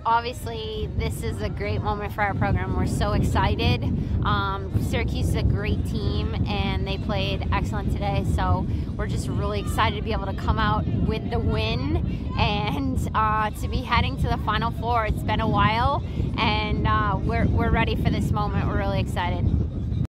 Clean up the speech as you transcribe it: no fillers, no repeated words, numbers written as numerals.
Obviously, this is a great moment for our program. We're so excited. Syracuse is a great team, and they played excellent today. So we're just really excited to be able to come out with the win and to be heading to the Final Four. It's been a while, and we're ready for this moment. We're really excited.